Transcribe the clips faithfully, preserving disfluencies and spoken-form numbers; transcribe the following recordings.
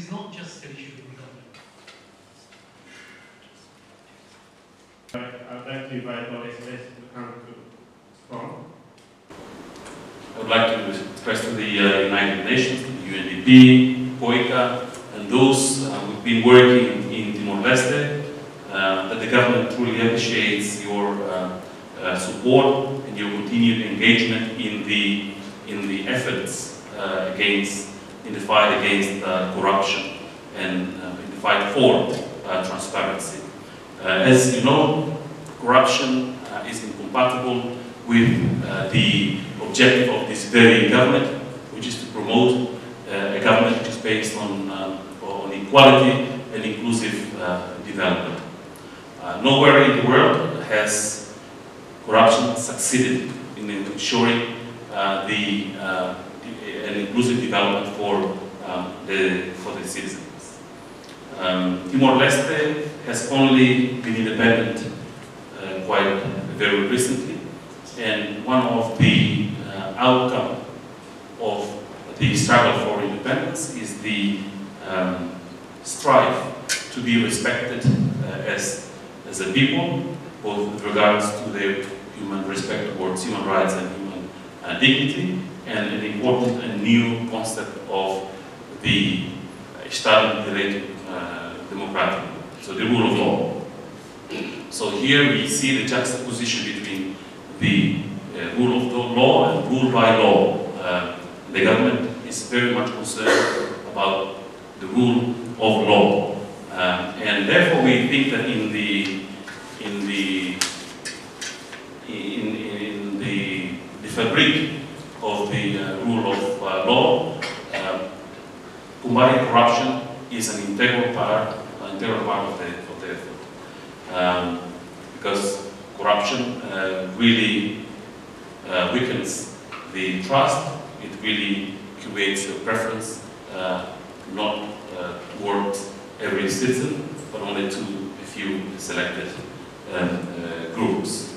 is not just an issue of government. I'd like to invite our experts to come to respond. I would like to express to the uh, United Nations, the U N D P, COICA, and those uh, who've been working in Timor-Leste, uh, that the government truly appreciates your uh, uh, support and your continued engagement in the in the efforts uh, against in the fight against uh, corruption and uh, in the fight for uh, transparency. Uh, as you know, corruption uh, is incompatible with uh, the objective of this very government, which is to promote uh, a government which is based on, um, on equality and inclusive uh, development. Uh, nowhere in the world has corruption succeeded in ensuring uh, the, uh, an inclusive development for, um, the, for the citizens. Um, Timor-Leste has only been independent uh, quite very recently, and one of the uh, outcome of the struggle for independence is the um, strive to be respected uh, as, as a people, both with regards to their human respect towards human rights and human uh, dignity, and an important and new concept of the Estado de Direito uh, Democrático, so the rule of law. So here we see the juxtaposition between the uh, rule of the law and rule by law. Uh, the government is very much concerned about the rule of law, uh, and therefore we think that in the in the in, in the, the fabric of the uh, rule of uh, law, uh, combating corruption is an integral part, an integral part of the of the effort, um, because corruption uh, really uh, weakens the trust. It really creates a preference, uh, not uh, towards every citizen, but only to a few selected um, uh, groups.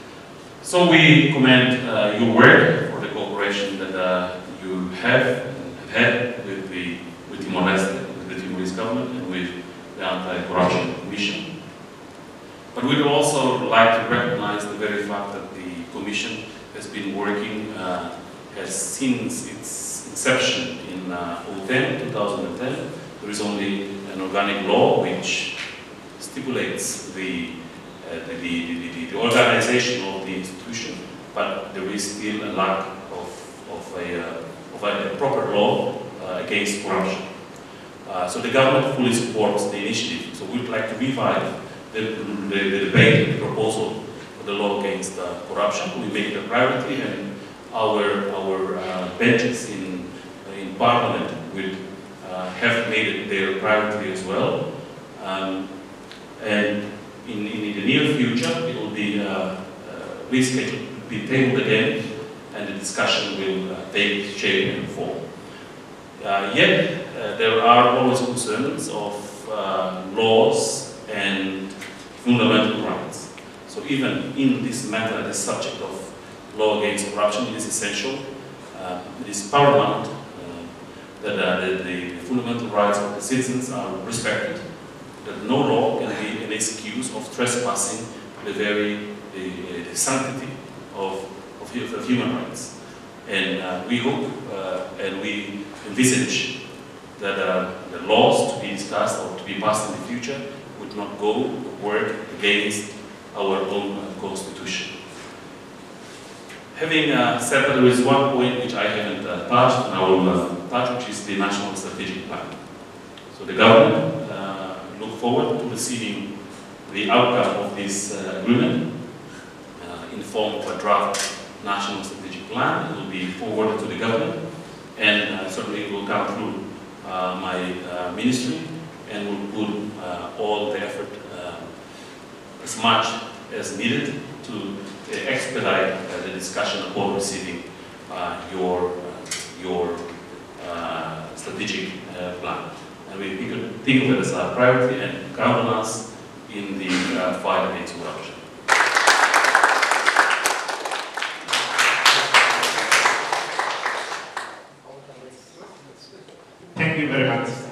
So we commend uh, your work for the cooperation that uh, you have and have had with the with Timor-Leste, with the Timorese government, and with the Anti-Corruption Commission. But we would also like to recognize the very fact that the Commission has been working, uh, has since its inception in uh, two thousand ten. There is only an organic law which stipulates the, uh, the, the, the, the organization of the institution, but there is still a lack of, of, a, uh, of a proper law uh, against corruption. Uh, so the government fully supports the initiative. So we would like to revive the, the, the debate, the proposal for the law against uh, corruption. We make it a priority, and our, our uh, benches in, in Parliament will uh, have made it their priority as well. Um, and in, in the near future, it will be uh, uh, rescheduled, be tabled again, and the discussion will uh, take shape and form. Uh, yet, uh, there are always concerns of uh, laws and fundamental rights. So even in this matter, the subject of law against corruption, it is essential, uh, it is paramount uh, that uh, the, the fundamental rights of the citizens are respected, that no law can be an excuse of trespassing the very the, the sanctity of, of, of human rights. And uh, we hope uh, and we envisage that uh, the laws to be discussed or to be passed in the future would not go or work against our own uh, constitution. Having uh, said that, there is one point which I haven't uh, touched, and I will uh, touch, which is the National Strategic Plan. So the government uh, look forward to receiving the outcome of this uh, agreement uh, in the form of a draft National Strategic Plan. It will be forwarded to the government, and uh, certainly it will come through uh, my uh, ministry, and will put uh, all the effort uh, as much as needed to uh, expedite uh, the discussion upon receiving uh, your uh, your uh, strategic uh, plan. And we think, think of it as a priority and count on us in the uh, fight against corruption. Thank you very much.